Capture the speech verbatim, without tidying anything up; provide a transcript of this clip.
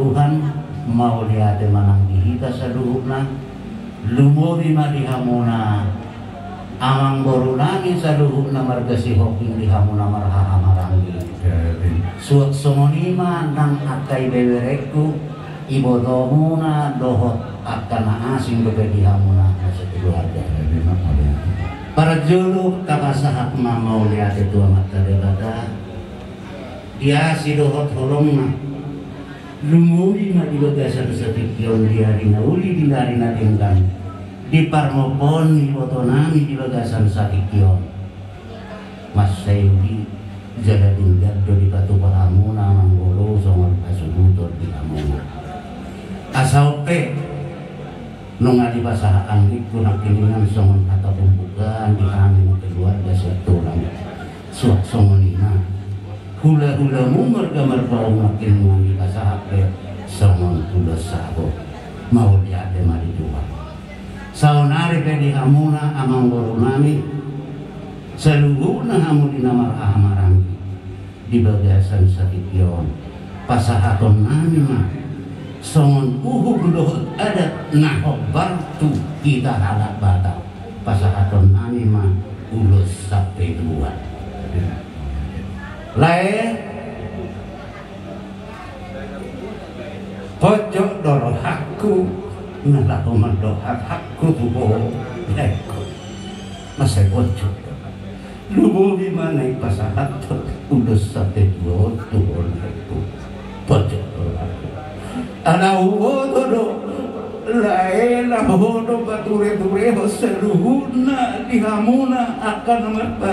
Tuhan mau lihat manang dihita saluhupna lumuri madihamuna amang borunangi saluhupna margasi hoking dihamuna marhaha marangi suak somonima nang akai bebereku ibodomuna dohot akana asing bebedihamuna nasa keluarga para julu kakasahak mau lihat itu amat tadebada dia si dohot holongna lumuri na di bagasan sa tikyon di hari na uli di hari na tingkan di parmopon di botonami di bagasan sa tikyon mas sayudi jaga tinggal do di batu pahamuna manggolo songon pasubutor di hamuna asaupe nunga di basahaan itu nak kiningan songon kata pembukaan di angin keluarga sa tulang suak songonina hula-hula mumar gamar bau makin ngangi kasahake songon hula sabo mau liate mari jual saunari pedi hamuna amang borunami seluruhna hamu dinamar ahamarangi di bagasan satikyon pasahaton nami mah songon uhu gedohot adat nahok bartu kita halak batal pasahaton nami mah ulus sampai dua lain pojok doro hakku ngalah komando hak hakku tuh leku masa pojok lubu gimana pasahat udah sate dua tuh leku pojok doro hakku ana ubo dodo lain lah hodo bature ture seluhuna dihamuna akan